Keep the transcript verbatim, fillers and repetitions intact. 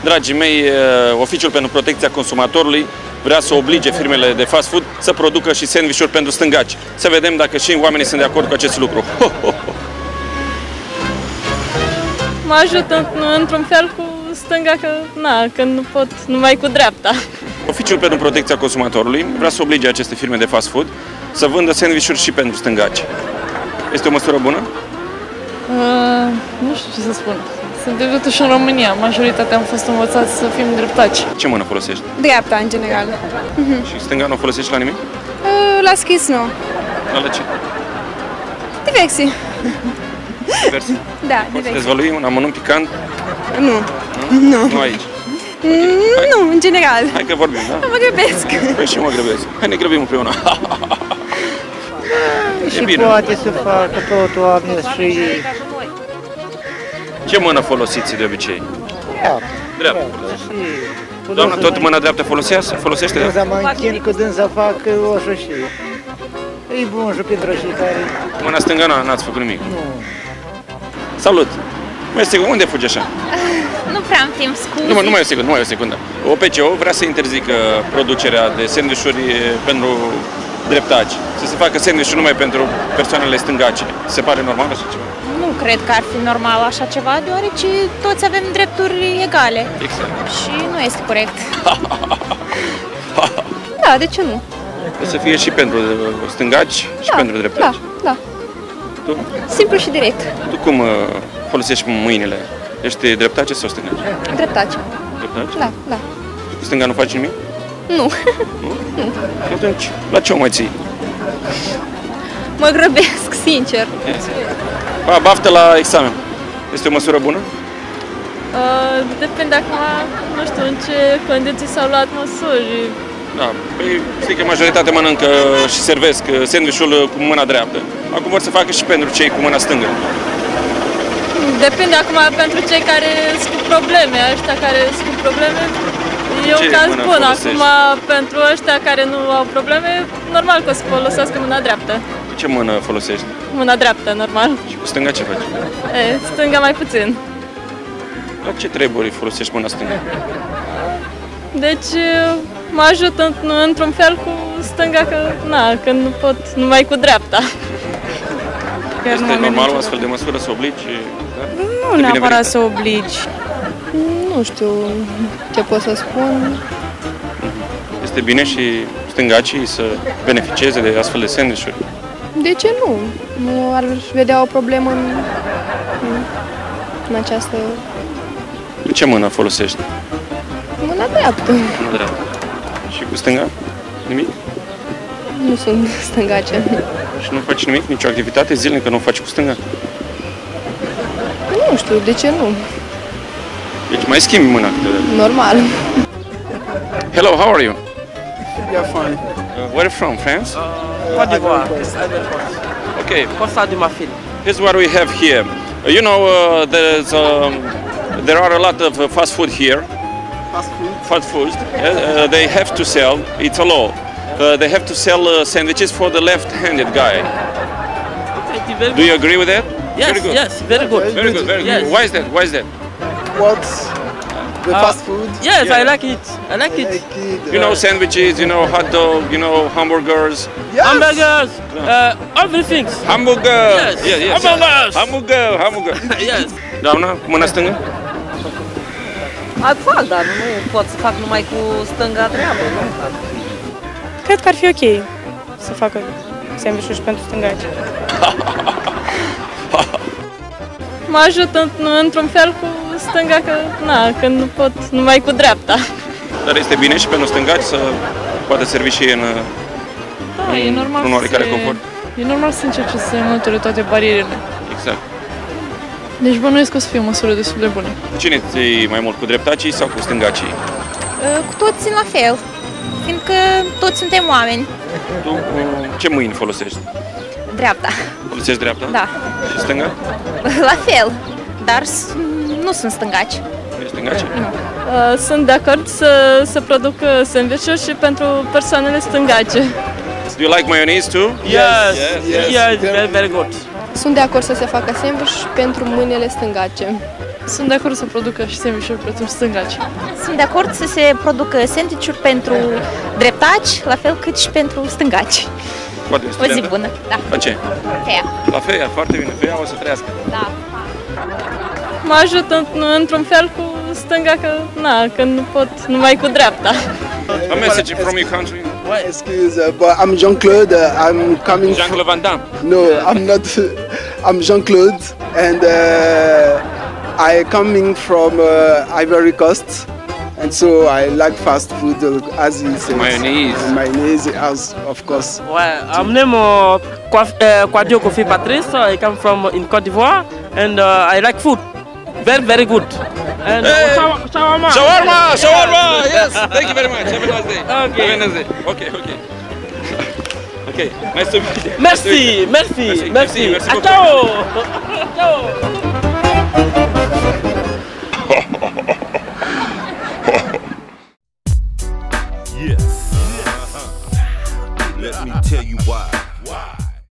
Dragii mei, Oficiul pentru Protecția Consumatorului vrea să oblige firmele de fast food să producă și sandvișuri pentru stângaci. Să vedem dacă și oamenii sunt de acord cu acest lucru. Ho, ho, ho. Mă ajută într-un fel cu stânga, că, na, că nu pot numai cu dreapta. Oficiul pentru Protecția Consumatorului vrea să oblige aceste firme de fast food să vândă sandvișuri și pentru stângaci. Este o măsură bună? Uh, nu știu ce să spun. Suntem totuși în România. Majoritatea am fost învățați să fim dreptaci. Ce mână folosești? Dreapta, în general. Uh-huh. Și stânga nu o folosești la nimic? Uh, la scris, nu. La ce? Diversi. Diversi? Da, Poți diversi. dezvălui un amănunt picant? Nu. Nu? Nu. Nu aici? Okay. Nu, în general. Hai că vorbim, da? Mă grăbesc. Păi și mă grăbesc. Hai ne grăbim împreună. Și bine. Poate să facă totul amnes și... Ce mână folosiți de obicei? Dreapta. Dreapta. Doamna, tot mâna dreaptă folosește? Folosește Dânsa dreapta? mă închin cu dânsa fac o să știu. E bun și pentru cei care... Mâna stângă n-ați făcut nimic? Nu. Salut! Mai sigur, unde fugi așa? Nu prea am timp, scuze. Nu, nu mai e o secundă, nu mai e o secundă. O P C O vrea să interzică producerea de sandvișuri pentru dreptaci. Să se facă sandvișuri numai pentru persoanele stângace. Se pare normal așa ceva? Nu cred că ar fi normal așa ceva, deoarece toți avem drepturi egale. Exact. Și nu este corect. Da, de ce nu? O să fie și pentru stângaci și Da, pentru dreptaci. Da, da. Tu? Simplu și direct. Tu cum uh, folosești mâinile? Ești dreptace sau stângaci? Dreptace. Dreptace? Da, da. Cu stânga nu faci nimic? Nu. Nu? Nu. Atunci, la ce o mai ții? Mă grăbesc, sincer. Ba, baftă la examen. Este o măsură bună? Uh, depinde acum, nu știu, în ce condiții s-au luat măsuri. Da, păi știi că majoritatea mănâncă și servesc sandvișul cu mâna dreaptă. Acum vor să facă și pentru cei cu mâna stângă. Depinde acum pentru cei care sunt cu probleme, ăștia care sunt cu probleme. E un Ce caz mână bun. folosești? Acum, pentru ăștia care nu au probleme, normal că o să folosească mâna dreaptă. Ce mână folosești? Mâna dreaptă, normal. Și cu stânga ce faci? E, stânga mai puțin. La ce treburi folosești mâna stângă? Deci mă ajută într-un fel cu stânga, că, na, că nu pot numai cu dreapta. Este normal o astfel de măsură să obligi? Da? Nu neapărat să obligi. Nu știu ce pot să spun. Este bine și stângacii să beneficieze de astfel de sandvișuri? De ce nu? Nu ar vedea o problemă în, în această... Cu ce mână folosești? Mâna dreaptă. Mâna dreaptă. Și cu stânga? Nimic? Nu sunt stângace. Și nu faci nimic? Nicio activitate zilnică nu faci cu stânga? Nu știu, de ce nu? Deci mai schimbi mâna. Normal. Hello, how are you? Yeah, fine. Uh, where from? France? Côte d'Ivoire. Okay. Costa de Marfil. Here's what we have here. Uh, you know, uh, there's, um, there are a lot of uh, fast food here. Fast food. Fast food. Uh, uh, they have to sell. It's a law. Uh, they have to sell uh, sandwiches for the left-handed guy. Okay, very Do you agree with that? Yes, Very good. yes, very good. Very good. Very Yes. good. Why is that? Why is that? What's the Uh, fast food? Yes, Yeah. I like it. I like it. Like it, You know, uh, sandwiches. You know, hot dog. You know, hamburgers. yes. Hamburgers, uh, everything. Hamburger. Yes. Yeah, yes. Hamburgers. Hamburger. Hamburger. Yes. Doamna, cu mâna stângă? Mai fac, dar nu pot să fac numai cu stânga treabă, nu? Cred că ar fi ok să facă sandvișuri pentru stângaci. Mă ajută într-un fel cu stânga, că, na, că nu pot numai cu dreapta. Dar este bine și pentru stângaci să poată servi și ei în, Da, e normal în oarecare să confort. E normal să încerce să înlăture toate barierele. Exact. Deci bănuiesc că o să fie o măsură destul de bună. Cine ții mai mult, cu dreptacii sau cu stângacii? Cu toți la fel, fiindcă toți suntem oameni. Tu cu ce mâini folosești? Dreapta, Folosești dreapta? da, Și stânga? la fel, dar s- nu sunt stângaci. Ești stângaci? Uh, Sunt de acord să, să producă sandvișuri și pentru persoanele stângace. Do you like mayonnaise too? Yes, yes. yes, very, very good. Sunt de acord să se facă sandwich pentru mâinile stângace. Sunt de acord să producă și sandvișuri pentru stângaci. Sunt de acord să se producă sandwich-uri pentru dreptaci, la fel cât și pentru stângaci. Poate, O zi studentă? bună, da. La ce? Feia. La Feia, foarte bine. Feia o să trăiască. Da. Mă ajută într-un fel cu stânga că, na, că nu pot numai cu dreapta. A message from your country. Excuse, uh, but I'm Jean-Claude. Uh, I'm coming. from- Jean-Claude Van Damme. No, I'm not. I'm Jean-Claude, and uh, I coming from uh, Ivory Coast, and so I like fast food, uh, as he says. Mayonnaise. Mayonnaise, as of course. Well, I'm name uh, Kwaf- uh, Kwadio Kofi Patrice. I come from in Cote d'Ivoire, and uh, I like food. Very, very good. And Hey! uh, shawa- shawarma. Shawarma! Shawarma! Yes! Thank you very much. Have a nice day. Okay. Have a nice day. Okay, okay. Okay, nice to meet you. Merci, merci, Merci, merci. merci, merci Ah, beaucoup. ciao. Ciao. Yes. Let me tell you why. Why?